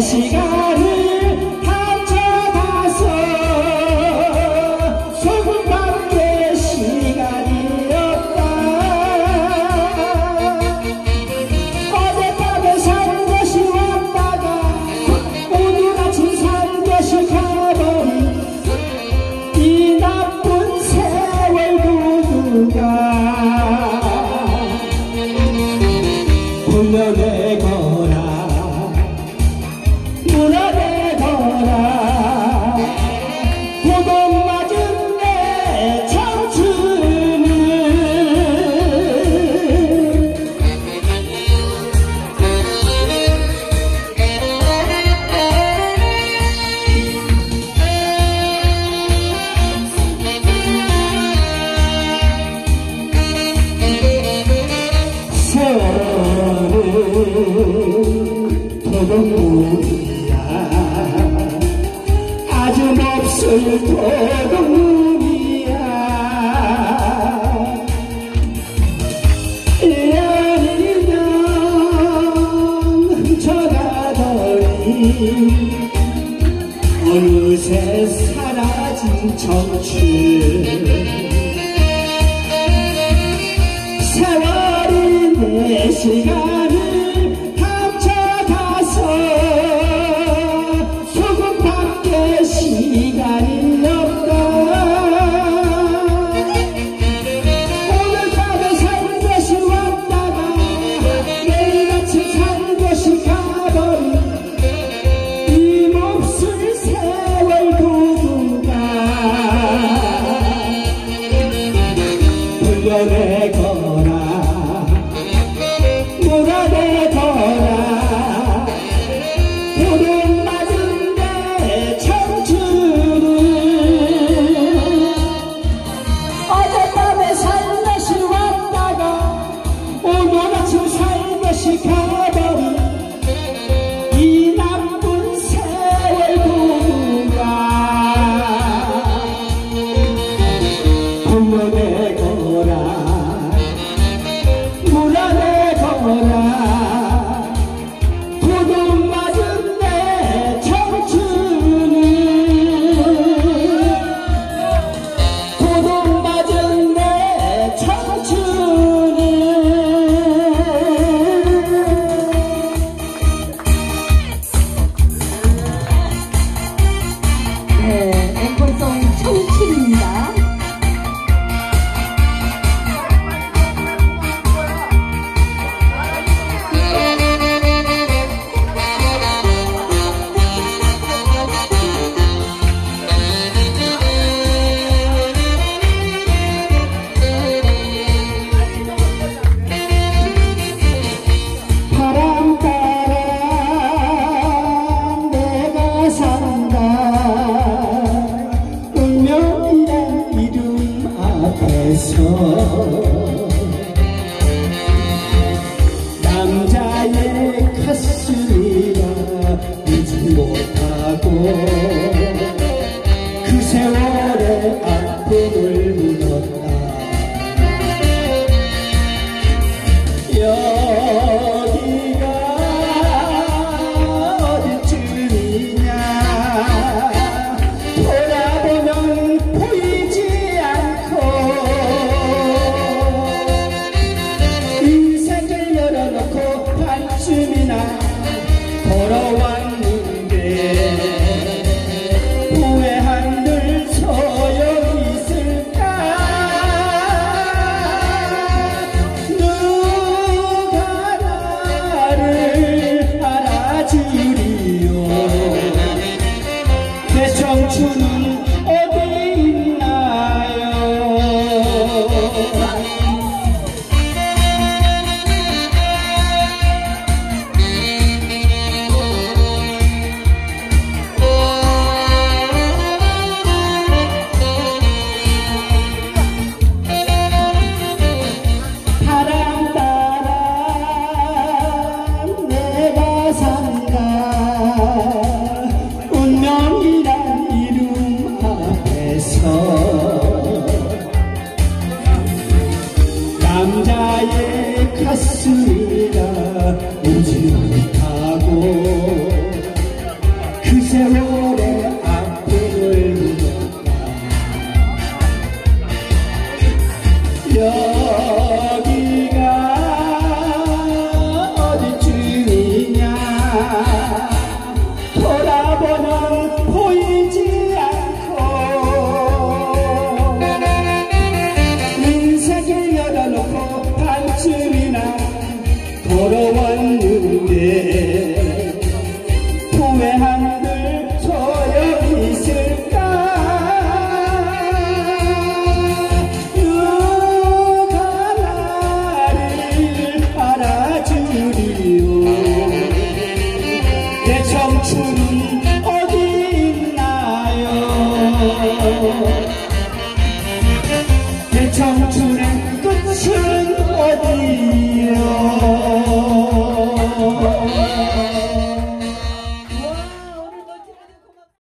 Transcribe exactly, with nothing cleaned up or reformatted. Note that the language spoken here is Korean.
시간을 가져가서 소금밖에 시간이 없다. 어젯밤에 산 것이 왔다가 오늘 아침 산 것이 가버린 이 나쁜 세월 모두가 불러내거라 물어내거라 도둑 맞은 내 청춘을 세월은 도둑놈이야. 아주 몹쓸 도둑놈이야. 일 년 일 년 훔쳐가더니 어느새 사라진 청춘. 세월이 내 시간을 합쳐가서 소금밖에 시간이 없다. 오늘 밤에 산 것이 왔다가 내일 아침 산 것이 가버린 이 몹쓸 세월 도둑아 불러내거라 물어내거라 도둑 맞은 내 청춘을. 어젯밤에 산 것이 왔다가 오늘 아침 산 것이 가버린 이 나쁜 세월 도둑아 불러내거라 물어내거라 도둑 맞은 내 청춘을 도둑 맞은 내 청춘을. 네, 앵콜송 청춘입니다. 바람 따라 내가 산다. 운명이란 이름 앞에서 남자의 가슴이라 울지 못하고 그 세월의 아픔을 물었다. 여기가 어디쯤이냐 돌아보면 보이지 않고 인생을 열어놓고 반쯤이나 걸어왔는데 후회한들 소용이 있을까. 누가 나를 알아주리요. 내 청춘은 어디 있나요. 바람 따라 내가 산다. 운명이란 이름 앞에서 남자의 가슴이라 오지 못하고 있나요